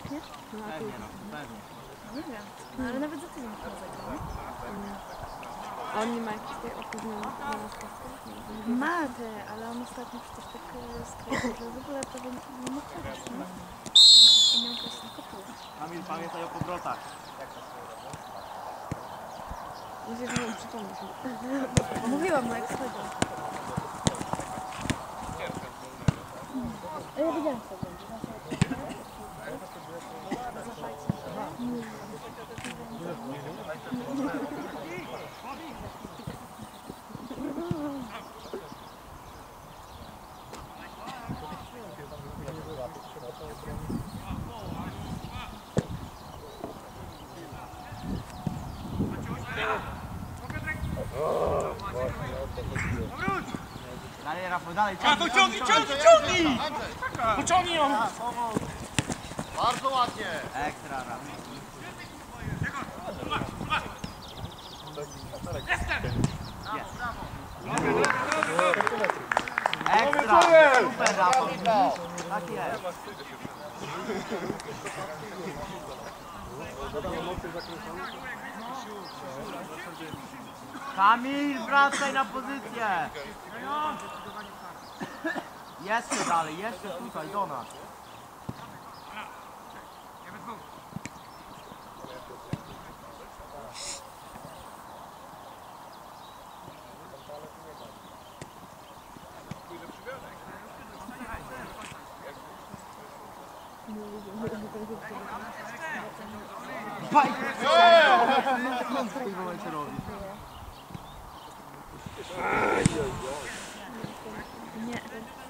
nie? No, a ty... Nie wiem, no, ale nawet za tydzień chyba zagrał, nie? A on nie ma jakiejś tej opóźnionej na Ma te, ale on ostatnio przecież tak stwierdził, że w ogóle to nie mógł grać, nie? I miał grać tylko pół. Kamil, pamiętaj o powrotach. Musisz mi przypomnieć. Mówiłam, no jak schodzi. A ja wiedziałam, co będzie. Dalej, Rafał, dalej, Ciągnij! Pociągnij ją! Bardzo ładnie. Ekstra, Rafał. Ekstra! Super, Rafał. Tak jest. Kamil, wracaj na pozycję! Jeszcze dalej, jeszcze tutaj, do nas. Bajkę! Co w tym momencie robi? Nie.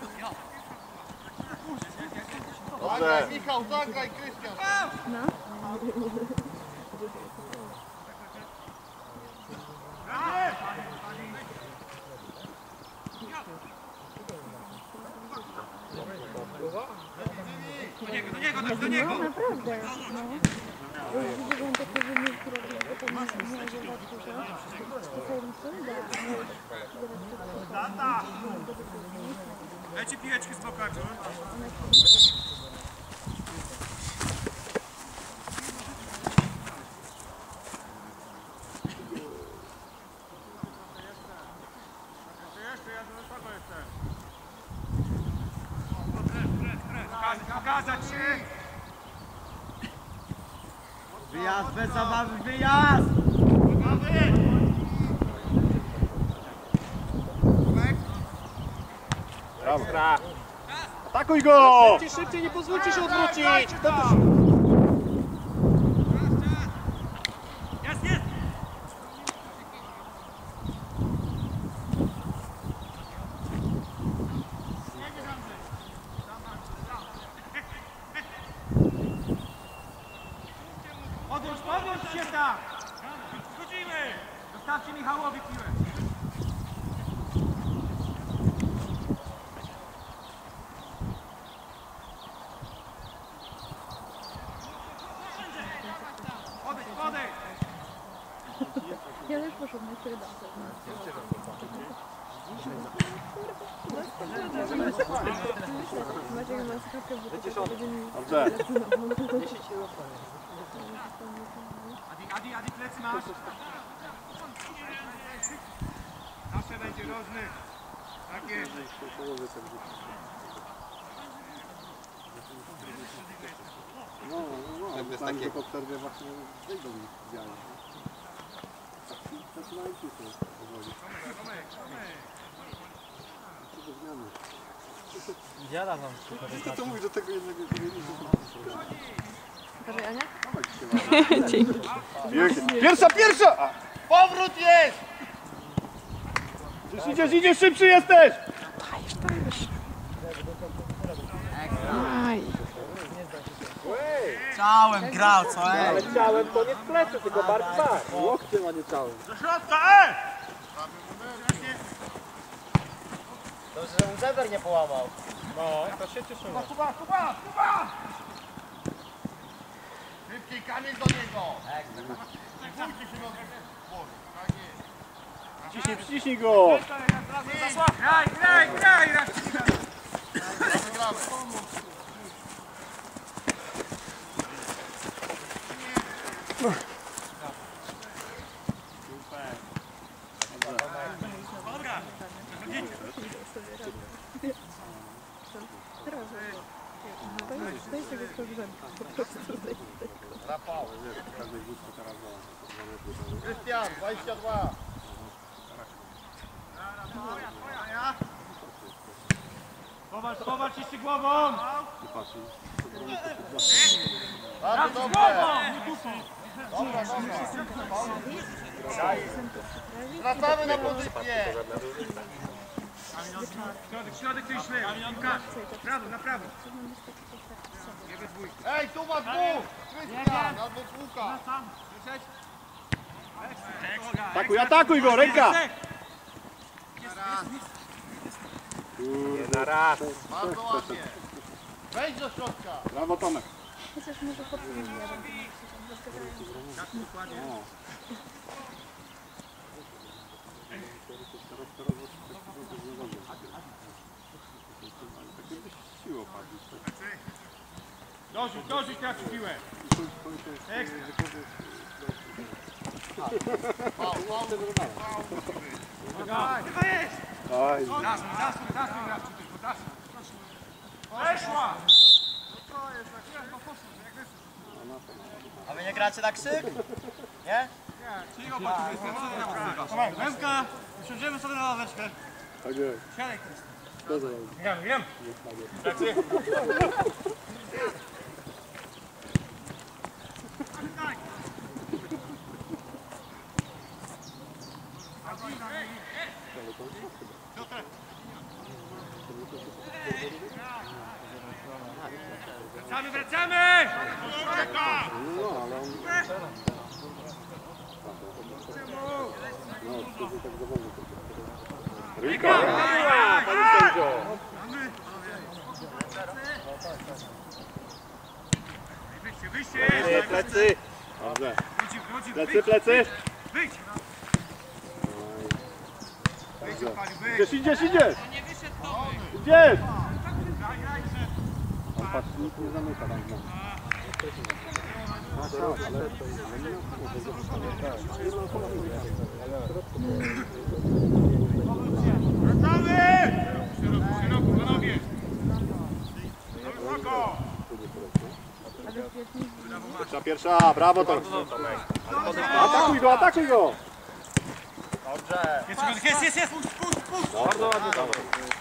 Dobrze. Michał, zagraj, Krystian. No. Do niego! No naprawdę, no. Widziałam takie wyniki, które to nie zobaczył, że to sobie Dajcie pijeczki z bokaczą. Pokazać się! Wyjazd bez zabawy, wyjazd! Dobra. Atakuj go! Szybciej, nie pozwólcie się odwrócić! Jest, jest! Podłóż się tam! Schodzimy! Zostawcie Michałowi piłę! Odejdź! Ja też poszłam na chwilę Maciek ma skawkę, bo to będzie mi... Dobrze. Adi, plecy masz? Zawsze będzie rożny. Tak jest. Jest takie po przerwie właśnie wyjdą z białym. Zaczynają cisnąć powoli. Co do zmiany. Dziada wam. Wszystko to mówi do tego jednego Pokażę Ania? Dzięki. Pierwsza! Powrót jest! Idziesz, szybszy jesteś! Aj. Ciałem grał, co Ale ciałem to nie w plecy, tylko bardziej tak. Łokciem, a nie ciałem. Do środka, Dobrze, że mu żeber nie połamał. No, to się cieszymy. Kuba! Szybciej, Kamil do niego! Przyciśnij go! Graj! Dobra, przechodzicie. Daj sobie koleżankę, po prostu daj. Rafał. Krystian, 22. Popatrz jeszcze głową! Bardzo dobrze. Dobra, dobra. Wracamy na pozycję. Środek ty źle. Łukasz, prawo, na prawo. Ej, tu ma dwóch. Krystian, albo Łukasz. Atakuj, atakuj go, ręka! Na raz. Bardzo ładnie. Wejdź do środka. Brawo Tomek. Chociaż może podwójnie, Dorzuć teraz piłę. Ekstra. Chyba jest! Oj. Zasuń, weszła! A wy nie gracie na krzyk? Nie? Ręka, usiądziemy sobie na ławeczkę. Tak jest. Siadaj, Krystian. Co za robi? Wiem. Wracamy! No, ale on... No, wtedy tak dowolnie. Ręka! Panie sędzio! Wyjście! Plecy! Dobrze. Wrócił, Plecy, plecy! wyjdź! Idziesz, idziesz! Idziesz! On patrz, nic nie zamyka tam. Wracamy! Szeroko, panowie! Wysoko! Pierwsza, brawo to! Atakuj go, atakuj go! Dobrze. Jest! Puść! Bardzo ładnie tam.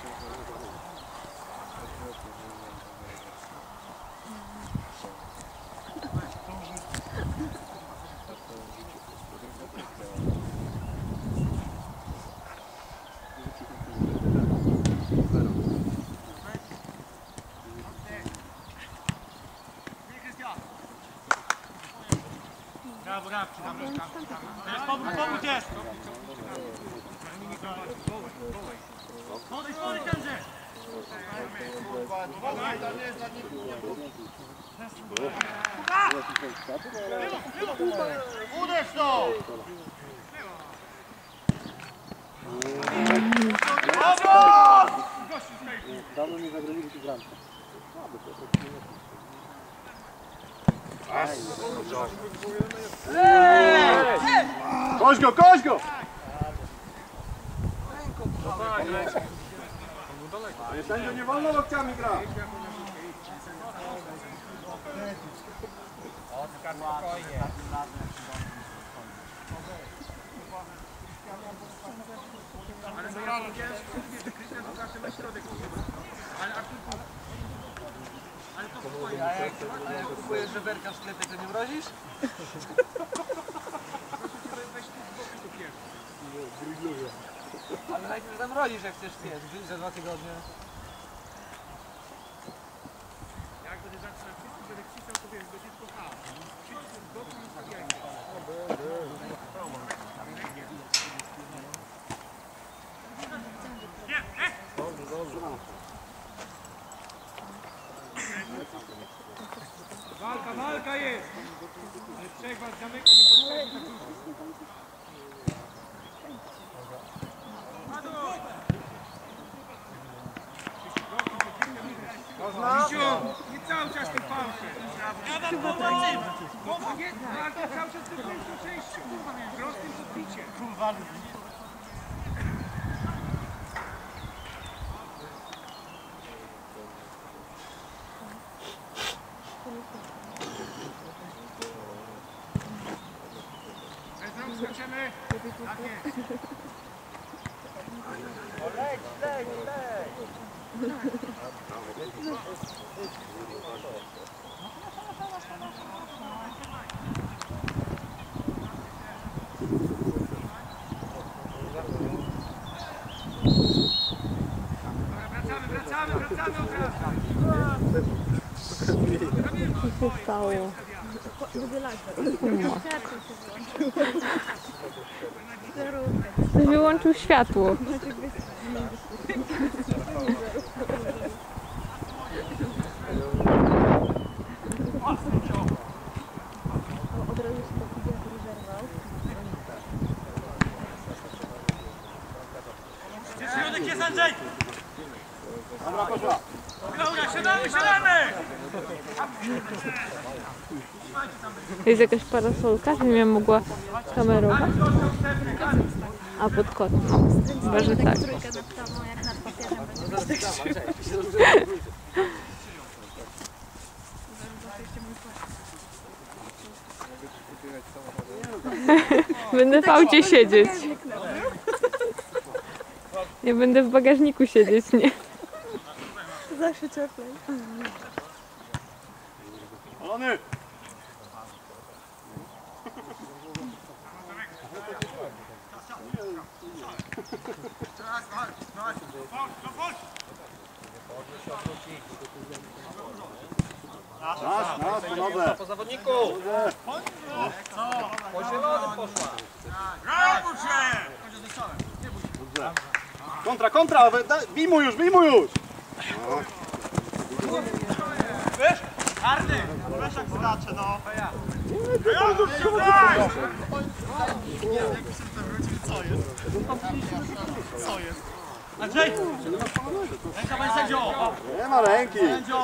Brawo, teraz powrót jest! Podejdź tenże! Uderz to. Dawno nie zabronili tu bramkę. Koś go, koś go! Ale sędzio, nie wolno lokciami grać. Oskar, spokojnie. Ale zagrano, Krystian to zawsze na środek. Ale to spokojnie. A jak kupujesz żeberka w sklepie, to nie mrozisz? Ale najpierw zamrozisz, jak chcesz zjeść za 2 tygodnie. Jak będę zaczynał wszystko, będę krzyczał, to wiesz, będzie tylko chaos. Krzyczę z boku i stawiajcie. Walka jest! Ale trzech was zamyka, nie potrzebnie tak dużo. Misiu, nie cały czas ten fałszy. Walka cały czas tylko w części. Prostym podbiciem. Bez rąk skaczemy. Tak jest. Leć, leć, leć! Wracamy od razu. Co się stało? Ktoś wyłączył światło. Środek jest Andrzej! Dobra, poszła. Klauna, siadamy! Jest jakaś parasolka, żebym ja mogła kamerować? A pod kotem. No, chyba, że tak. Trójkę nad tobą, jak nad papierem będzie Będę w aucie siedzieć. Ja będę w bagażniku siedzieć, nie? zawsze cieplej. Olony! Nas, po nodze. Po zawodniku! Po zielonym poszła! Brawo się! Dobrze. Kontra, kontra! Bij mu już, bij mu już! Wiesz? Hardy! Wiesz jak skacze, no. Co jest? Andrzej! Ręka panie sędzio! Nie ma ręki!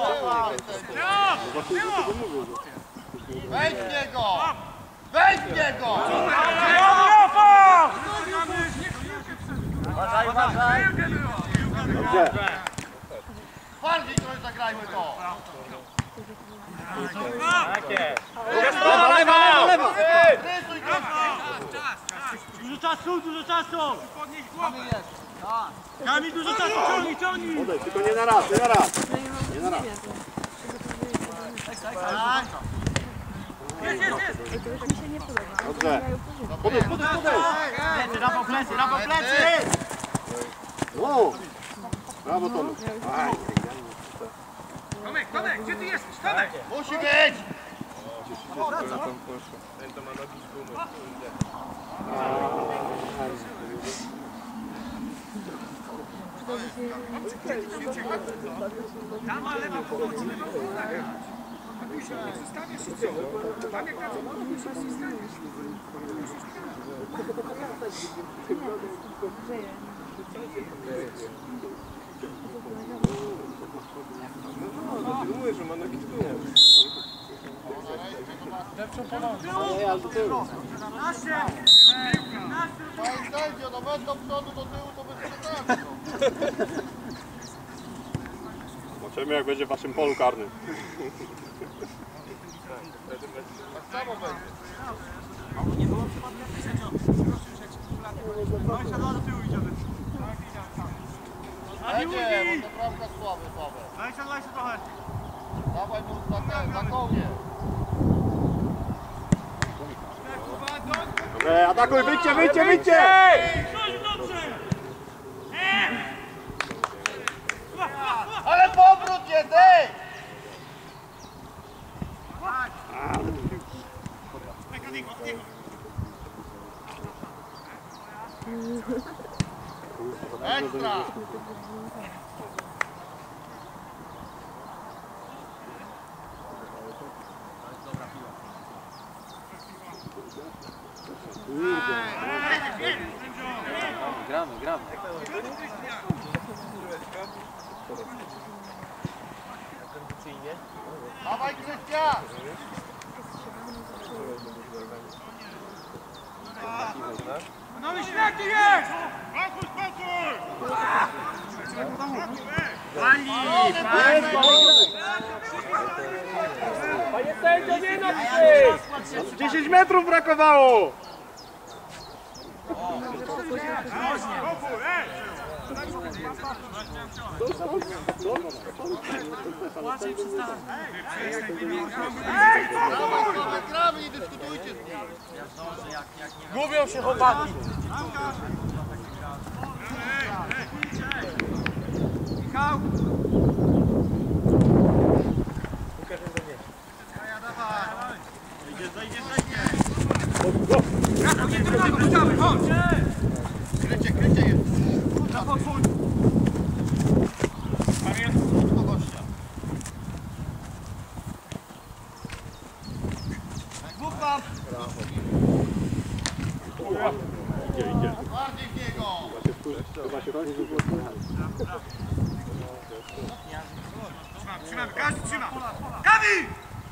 Wejdź w niego! Wejdź w niego! Uważaj, uważaj! Dobrze. Bardziej trochę zagrajmy to! Tak jest! Lewa, lewa, lewa! Rysuj go! Dużo czasu! Podnieś głowę! Kamil, dużo czasu, ciągnij! Odejdź, tylko nie na raz, nie na raz. Nie na raz. Jest! Dobrze. Podejdź, podejdź, podejdź! Plecy, Rafał plecy! No! Brawo, Tomu. Aj. Tomek, gdzie ty jesteś? Tomek! Musi być! Tam lewa pomoc, lewa pomoc. A tu się nie zostawiasz i co? Tam jak na co mówisz, się zostaniesz. Pamiętajcie, no będą do przodu, do tyłu, to będzie Zobaczymy, jak będzie w waszym polu karnym. tak samo będzie. Będzie, bo to bramka słaby. Lajcie trochę. Dawaj mu na kołnie. Dobrze, atakuj, wyjdźcie, wyjdźcie, wyjdźcie! Ale powrót jest, ej! Ekstra! Gramy. atrakcyjnie. Dawaj Krystian! No i śmiech jest! Spokój, spokój! Panie sędzio, nie na ty! 10 metrów brakowało! Gramy, nie dyskutujcie z nim! Gubią się chłopaki. Michał! Krycie, krycie jest! Bardziej w niego! Trzymamy, każdy trzyma! Gabi!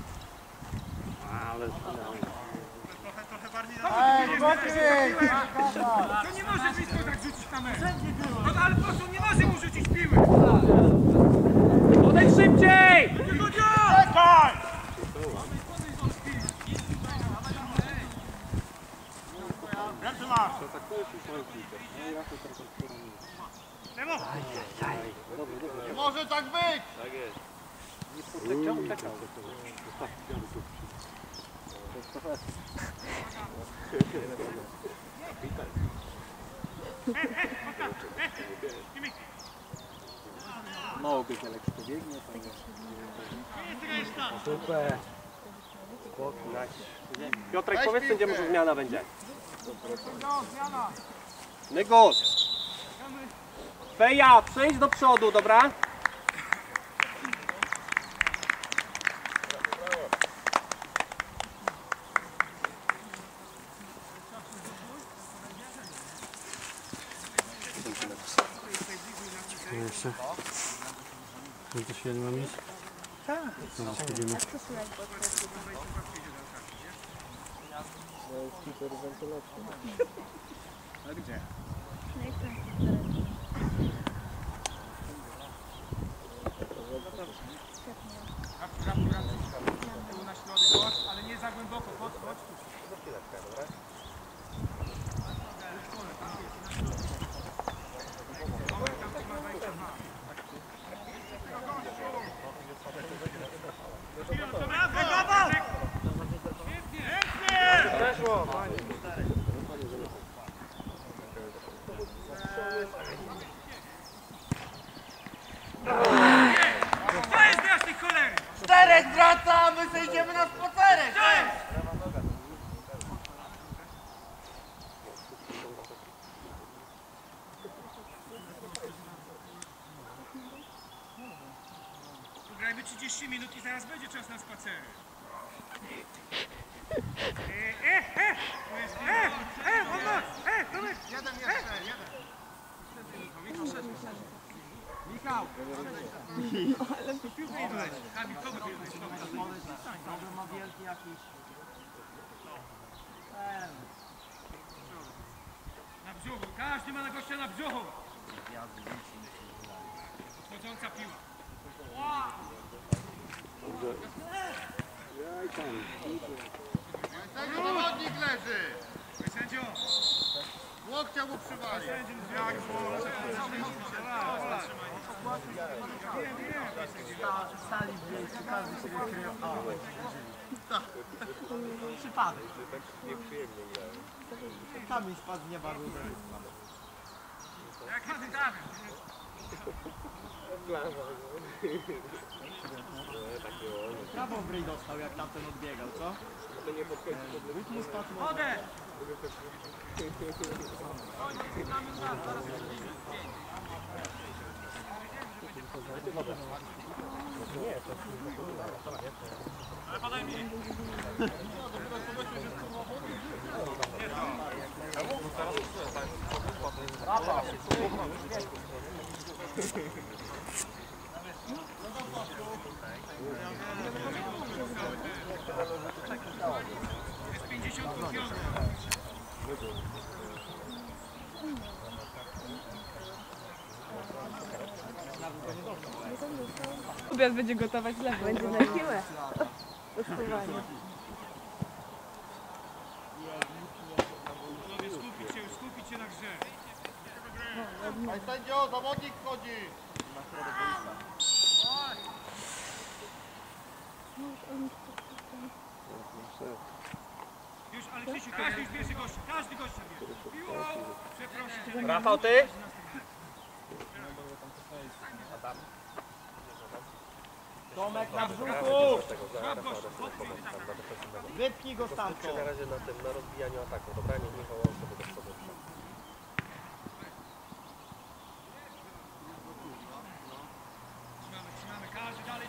Trochę bardziej to nie może blisko tak rzucić na mecz. No ale po prostu nie może mu rzucić piły. Odejdź szybciej! Czekaj! Ręce masz! Lewo! Nie może tak być! Mało biegnie, ale jak pobiegnie, to nie. Super. Piotrek, powiedz sędziemu, że zmiana będzie. Zmiana! Nygus! Feja, przejdź do przodu, dobra? Jeszcze. To się nie ma mieć? Tak. Teraz chodzimy. Ale gdzie? Na środek, chodź, ale nie za głęboko, chodź, chodź tu. To jest nasz tej cholery! Czterech wracamy, zejdziemy na spacerek! Grajmy 30 minut i zaraz będzie czas na spacery. Tomek! Jeden jeszcze, jeden! Michał! Piłkę nie leci. Kamil, kogo piłkę? Ma wielki jakiś... Na brzuchu, każdy ma na gościa na brzuchu! Odchodząca piła. Tego zawodnik leży! Sędzio! Łokcia mu przywali! Jak Sali w miejscu, każdy się wykrył. Przypadek. Kamień spadł z nieba. Jak kapitan! Prawo w ryj dostał, jak tamten odbiegał, co? Łuk mu spadł. Wodę! Ale podaj mi! Obiad będzie gotować dla mnie. Będzie na siłę. Gostowanie. Skupić się na grze. Panie sędzio, zawodnik wchodzi. Już, ale Krzysiu, każdy już bierze gościa, każdy gościa bierze. Przepraszam. Rafał, ty? Tomek na brzuchu! Wypnij go stamtąd. Na razie na rozbijaniu ataku. Dobra, nie wołał sobie do przodu. Trzymamy, każdy dalej.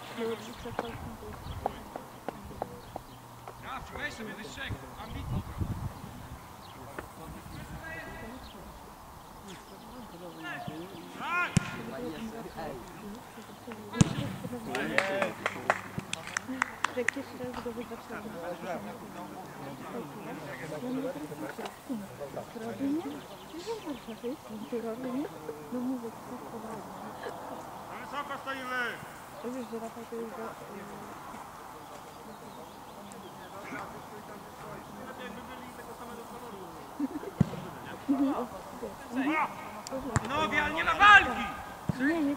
Rafciu, weź sobie wystrzegł, ambitnie. Jak jeszcze raz go zobaczymy. Robi nie? Robi nie? No mówię, Wysoko stoimy. wiesz, że Rafał to jest Nogi, ale nie ma walki! Nie, nie.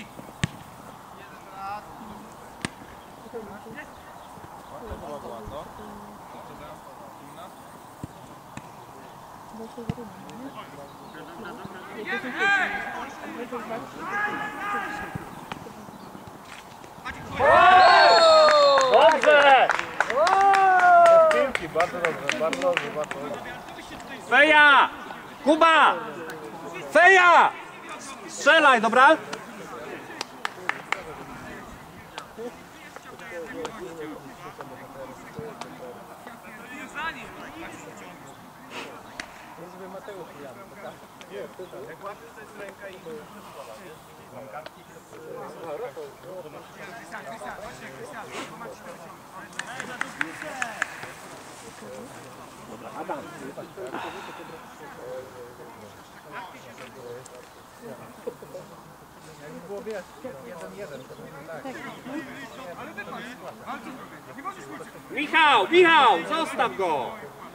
Dobrze! Piłki, bardzo dobrze, bardzo dobrze, bardzo dobrze. Feja! Kuba! Feja! Strzelaj, dobra? Michał, Michał, zostaw go!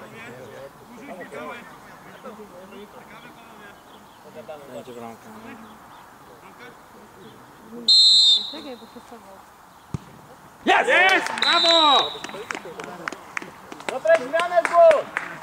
Będzie bramka. Czekaj, bo przesuwał. Jest! Jest! Brawo! Piotrek, zmianę zgód!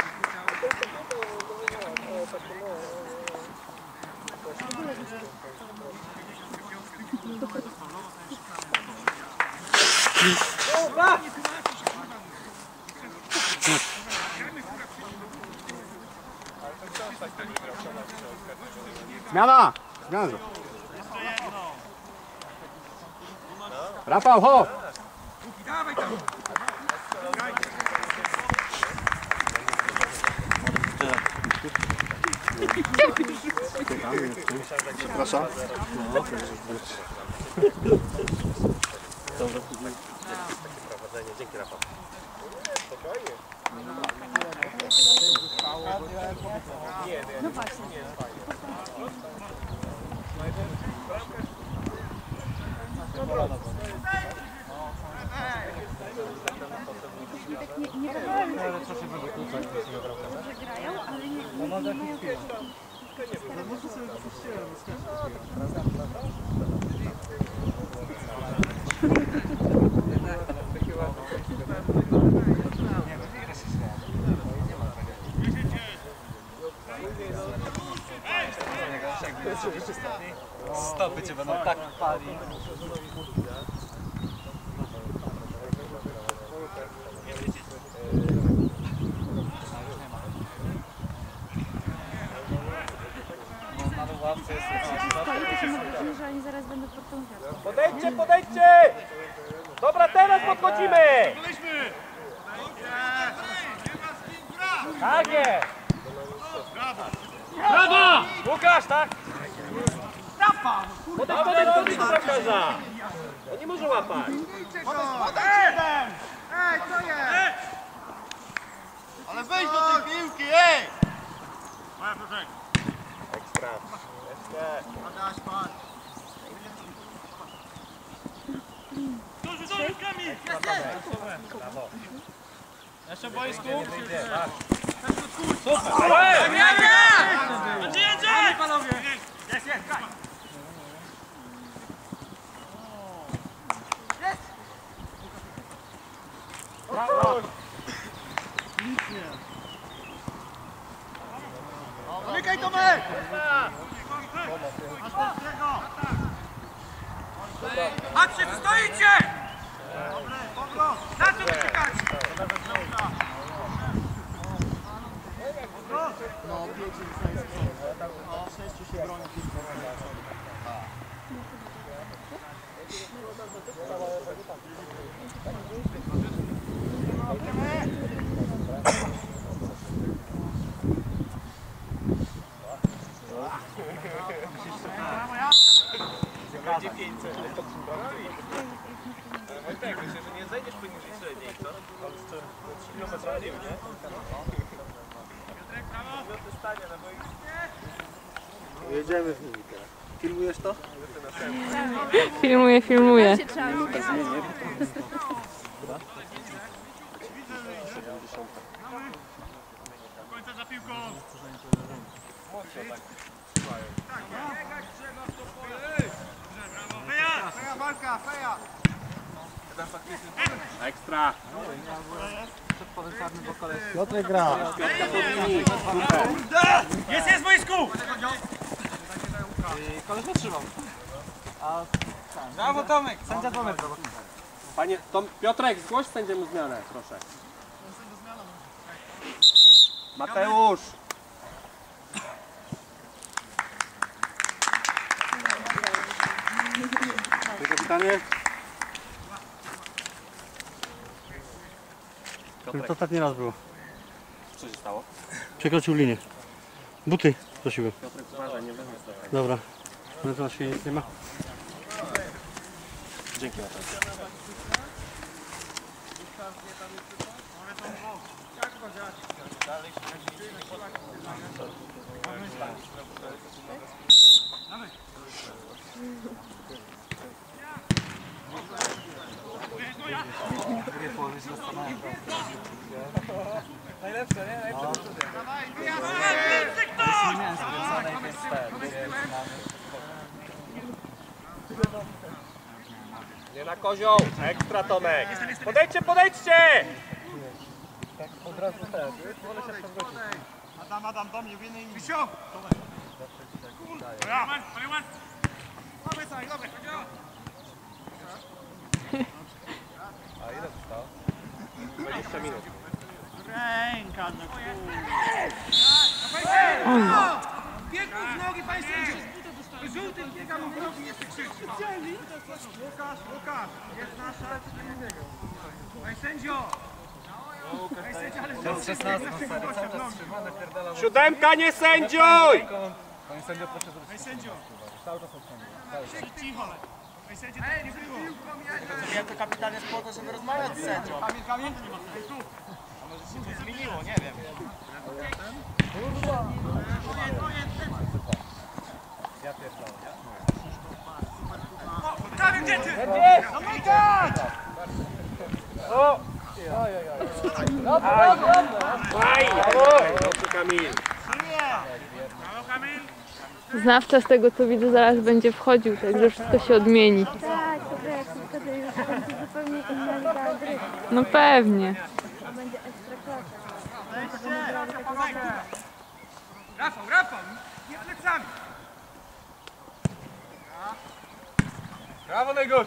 Zmiana! Zmiana. Rafał, ho! Dawaj tam! Przepraszam. Dzięki, Rafał. No właśnie. Nie wyglądają, że grają, ale nie mają też. Stopy cię będą tak pali. Stoi, to się mówi, że oni zaraz będą pod tą wiatą. Podejdźcie, podejdźcie! Dobra, teraz podchodzimy! Tak jest! Brawo! Łukasz, tak? Podejdź do bramkarza! On nie może łapać. Ej, co jest? Ale Jeszcze w boisku. Zamykaj Tomek! Patrzcie, co stoicie! Na co czekać? No, 5 no, 6 się broni. Będzie 500. Wojtek, myślę, że nie zejdziesz poniżej średniej, co? Ale z 3 kilometrami, nie? Jedziemy z nimi teraz. Filmujesz to? Filmuję. Końca za piłką! Feja walka, feja! Ekstra! Piotrek gra. Jest w boisku! Koleś nie trzymał. Brawo Tomek! Sędzia 2 metry. Panie, Piotrek, zgłoś sędziemu zmianę, proszę. Mateusz! Kapitanie? To ostatni raz było. Co się stało? Przekroczył linię. Buty prosiłem. Piotrek, uważaj, nie wezmę tutaj. Dobra. No to na świecie nic nie ma. Dzięki Mateusz. Nie na kozioł! Ekstra Tomek! Podejdźcie, podejdźcie! Adam, do mnie, w jednej linii. Wisiu! Poliman! Dobry, Saj, dobry, chodź! 20 minut. Ręka, no biegł z nogi, panie sędzio! Żółty biega mu w nogi, jeszcze krzyczy. Łukasz, jest nasza. Panie sędzio! Panie sędzio, ale 16 Siódemka, nie sędziuj! Panie sędzio! Cicho! Panie sędzio, tak nie było. Ja to kapitan jest po to, żeby rozmawiać z sędzią. Kamień? A może się coś zmieniło, nie wiem. Kamień, gdzie ty? Zamykać! Dobrze, Kamil. Brawo, Kamil! Znawca z tego co widzę zaraz będzie wchodził, także wszystko się odmieni. Tak, to jak wtedy już będzie zupełnie inna liga gry. No pewnie. To będzie ekstra klasa. Rafał! Nie plecami! Brawo, Negus!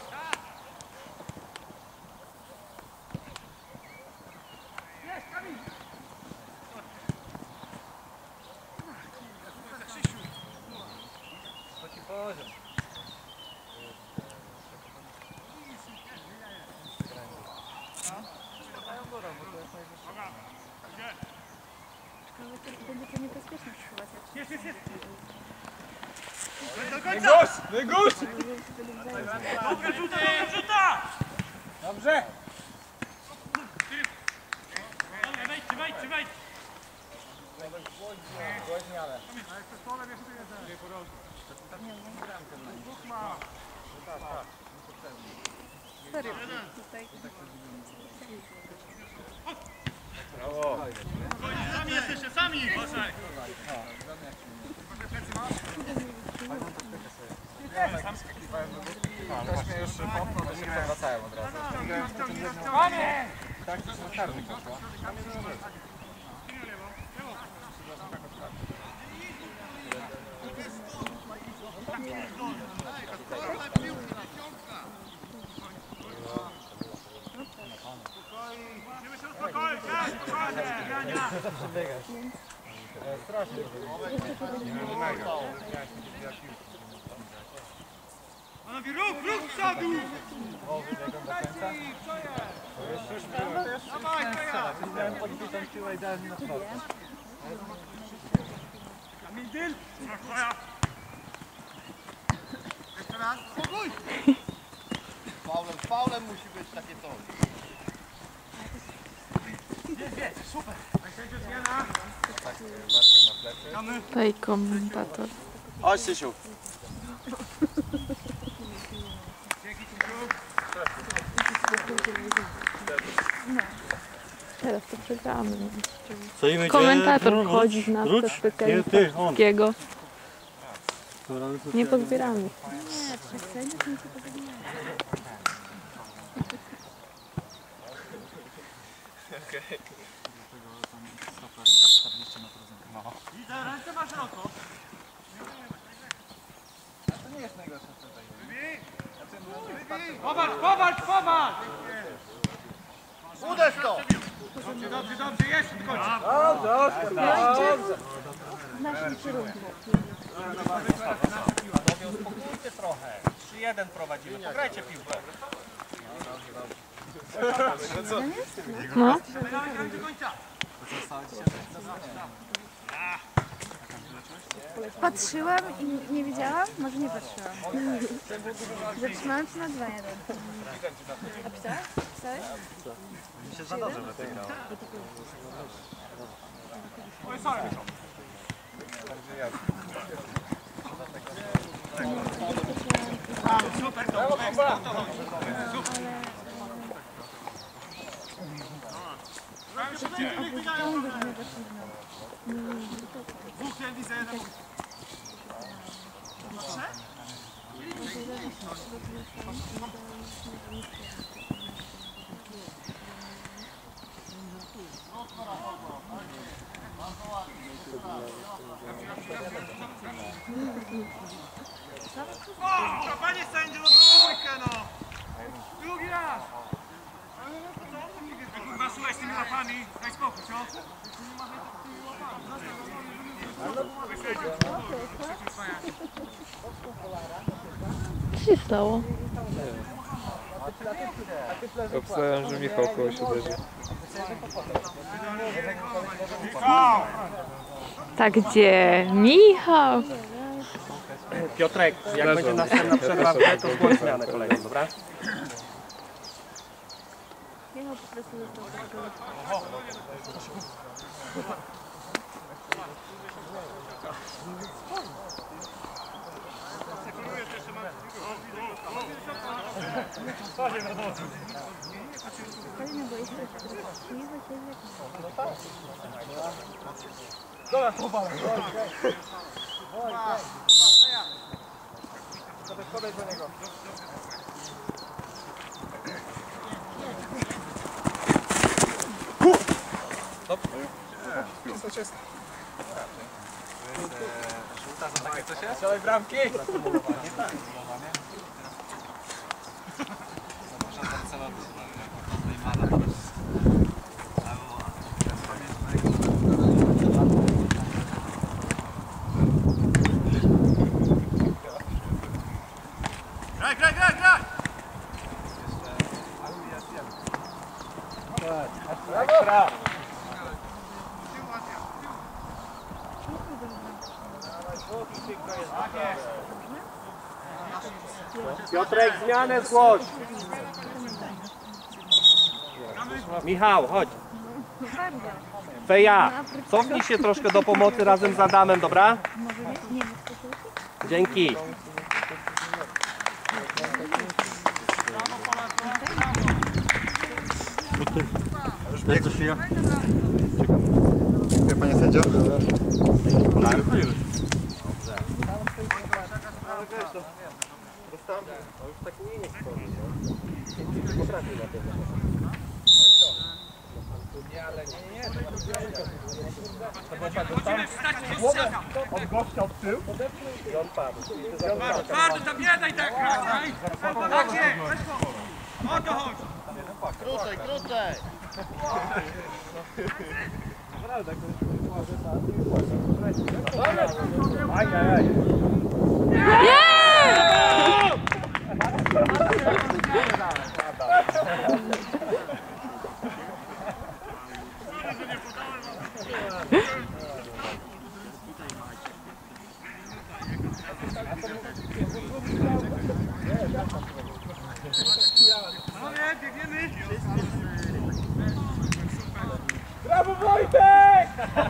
Będzie to niebezpieczne chyba. Jest! Negus! Dobra, rzuta! Dobrze! Wejdźcie! Serio. Sami jesteście, sami! Uważaj! Ktoś mnie już popchnął, to się przewracają od razu. Tak, to jest karny poszła. Panowie, ruch z przodu! Kamil Dyl! Jeszcze raz, spokój! Faulem musi być takie coś. Super! Sędzio zmiana! Tutaj komentator. Chodź, Sysiu. Teraz to przegramy. Stoimy Komentator gdzie? wchodzi w nas Wróć. przez Nie, ty, on. wszystkiego. Dobra, no to Nie podbieramy. Nie, trzech sędziów mi się podobało. Widzę, ręce masz szeroko. Powalcz! Uderz to! Dobrze, jest w końcu. W naszym kierunku. Uspokójcie trochę. 3-1 prowadzimy. Pograjcie piłkę. No. Do końca. Patrzyłam i nie widziałam? Może nie patrzyłam. Zatrzymałam się na 2-1. A pisałeś? Pisałeś? Mi się za dobrze wygrał. Oj, sorry. Super, to ekstra, to chodzi. Dwóch nie widzę, jeden. O, panie sędzio, no trójkę, no! Drugi raz! Kurwa, słuchaj z tymi łapami, daj spokój, co? Co się stało? Obstawiam, że Michał kogoś uderzy. Tak gdzie? Michał! Piotrek, jak będzie następna przerwa, to zgłoś zmianę kolejną, dobra? Jechał po prostu do tego. Fajnie, bo jeszcze nie Podaj do niego. Czysto. Żółta za takie coś jest? Strzelaj bramki! Graj! Ekstra! Piotrek, zmianę zgłoś! Michał, chodź! Feja, cofnij się troszkę do pomocy razem z Adamem, dobra? Dzięki. Jak to szyja? Dziękuję panie sędzio. Od gościa od tyłu i on padł. Twardo tam nie daj tak grać, tak jest! O to chodzi! Krócej, krócej! Biegniemy! Brawo Wojtek!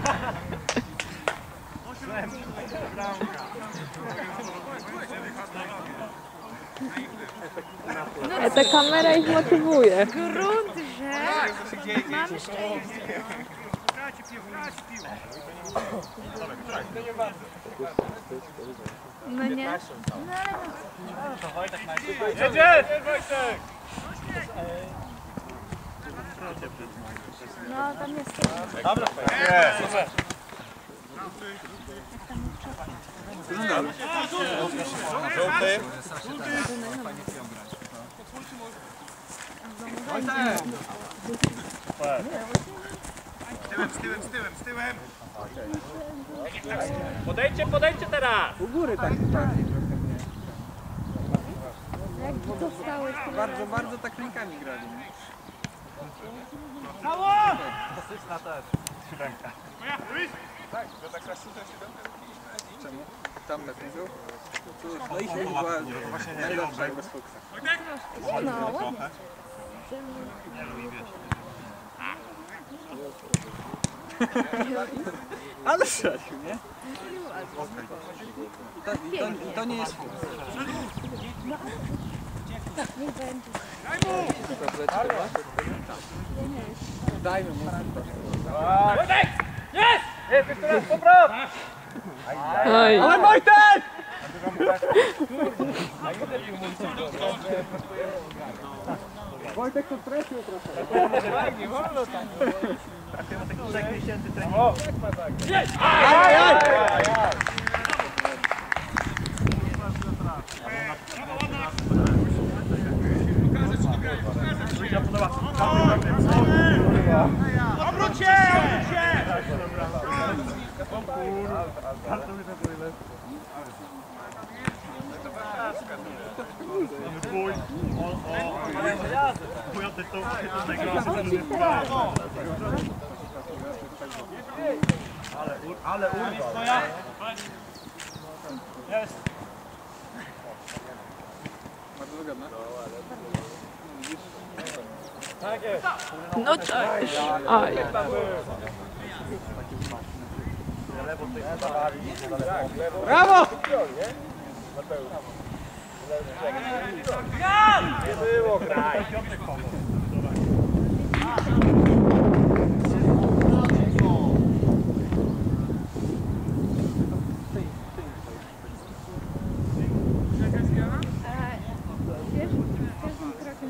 A ta kamera ich motywuje. Grunt, że mam szczęście. Traci piłkę, No nie? Jedziesz! No tam jest. Z tyłem! Podejdźcie teraz! U góry tak. Jak dostałeś tyle Bardzo tak rękami grali. Klasyczna też. Siódemka. Tak, to tak klasyczna siódemka. Czemu? Tam lepiej był? No i się była najlepsza jak bez Fuchsa. no, ładnie. Ale strzelił, nie? To nie jest Fuchs. Niech będzie. Dajmy mu. Wojtek! Jest! Jest, jeszcze raz, popraw! Oj. Ale Wojtek! Wojtek to stracił trochę. Nie wolno tak. Obróć się! Ale urwał. Jest. Bardzo wygodne. Tak jest. No cześć. Oj. Brawo! Nie było kraj. Wiesz, z każdym krokiem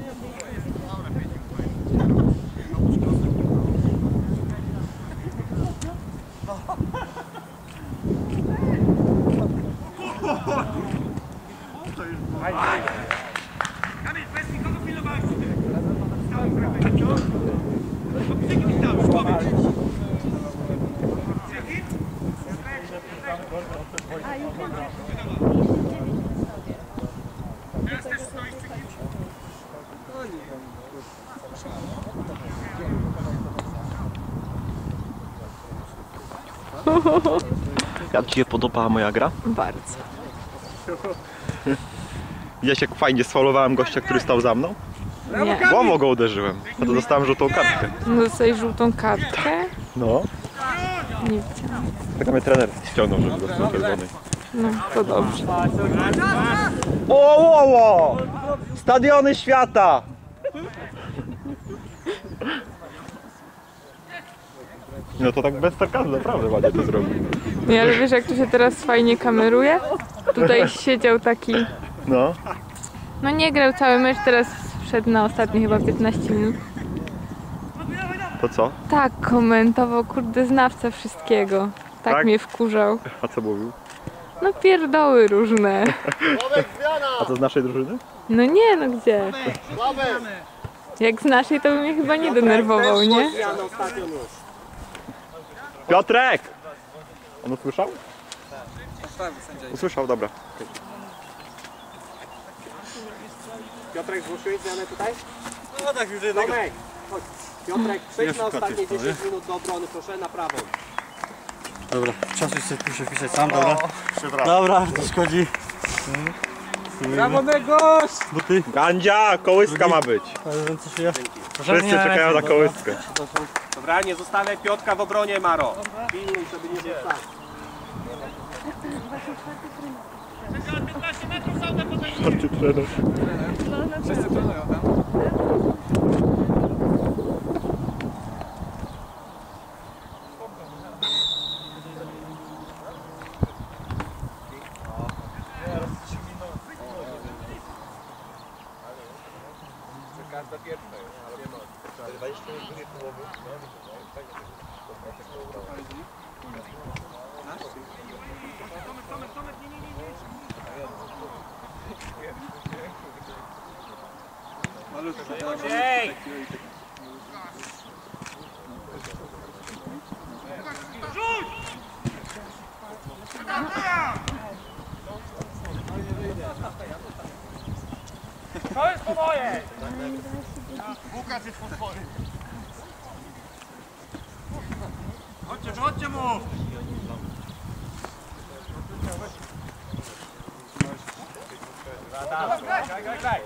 Kamil, bez nikogo pilnowałeś. Stałem prawej. No psyki mi tam, człowiek. Psyki? A już wiem, że 9 na sobie. Teraz też stoisz psyki. Jak ci się podobała moja gra? Bardzo. Widziałeś jak fajnie sfaulowałem gościa, który stał za mną? Nie. Głową go uderzyłem, a to dostałem żółtą kartkę. Dostałeś żółtą kartkę? No, Nie widziałam. tak mnie trener ściągnął, żeby dostał czerwonej. No, to dobrze. No to tak bez sarkazmu, naprawdę ładnie to zrobił. Nie, ale wiesz, jak to się teraz fajnie kameruje? Tutaj siedział taki... No. No nie grał cały mecz, teraz wszedł na ostatnie chyba 15 minut. To co? Tak komentował, kurde, znawca wszystkiego. Tak mnie wkurzał. A co mówił? No pierdoły różne. A to z naszej drużyny? No nie, no gdzie? Sławek! Jak z naszej, to by mnie chyba nie denerwował, nie? Piotrek! On usłyszał? Usłyszał, dobra. Piotrek, zgłosiłeś zmianę tutaj? No tak już jednego. Tomek, chodź. Piotrek, przejdź Jest na ostatnie kotwiec, 10 minut do obrony, proszę, na prawą. Dobra, czas już sobie muszę wpisać sam, dobra? Dobra, to szkodzi. Brawo, Negos! Buty. Gandzia! Kołyska ma być. Ale ręce szyja. Wszyscy czekają na kołyskę. Dobra, nie zostawiaj Piotka w obronie, Maro. Pilnuj, żeby nie został. Czwarty trener. Ej! To jest po moje! Łukasz jest potwory. Chodźcie mu! Graj!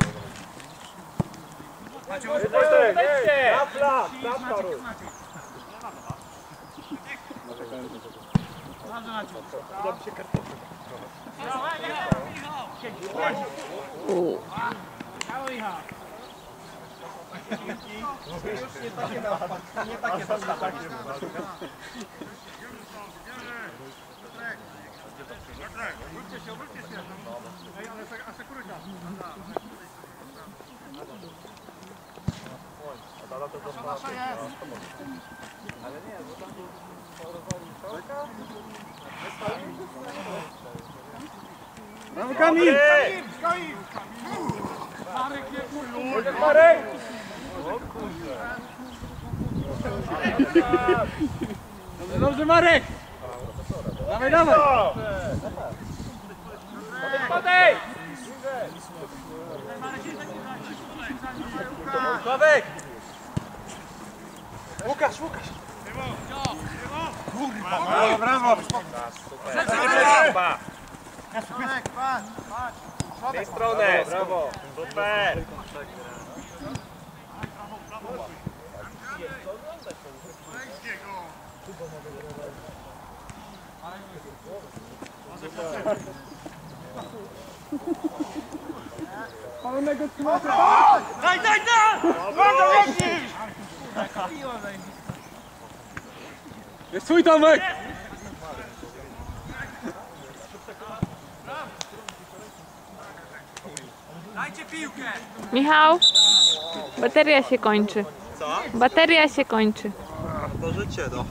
Brawo, Kamil! Marek! Dobrze, Marek! Dawaj, dawaj! Podej! Sławek! Łukasz! Brawo, brawo! W tej stronę! Brawo! Super! Daj! Jest twój, Tomek! Dajcie piłkę! Michał, bateria się kończy. Co? Bateria się kończy. Możecie, no.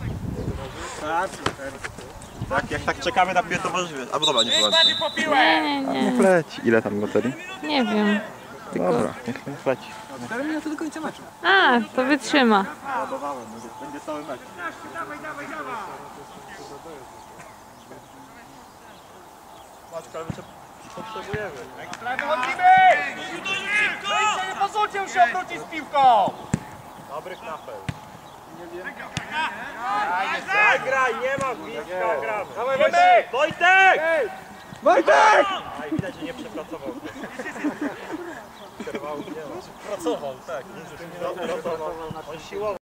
Jak tak czekamy na piłę, to możesz wiedzieć. Albo dobra, nie powiem. Po piłę! Nie. Niech leci. Ile tam baterii? Nie wiem. Dobra, niech leci. A, to wytrzyma. Będzie cały mecz. Maczka, ale potrzebujemy. Wychodzimy! Wyjdźcie, nie pozwólcie mu się obrócić z piłką! Dobry knapel. Graj, nie ma bliska, gramy. Dawaj, Wojtek! Wojtek! A widać, że nie przepracował. Pracował, tak. On siłował.